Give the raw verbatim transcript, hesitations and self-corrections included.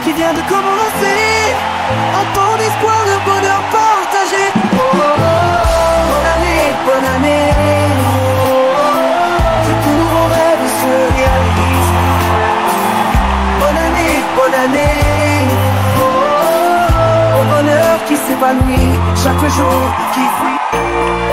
qui vient de commencer. Un temps d'espoir, de bonheur partagé. Oh, oh, oh. Bonne année, bonne année. Que tous vos rêves se réalisent. Bonne année, bonne année. Oh, oh, oh. Au bonheur qui s'épanouit chaque jour qui fuit.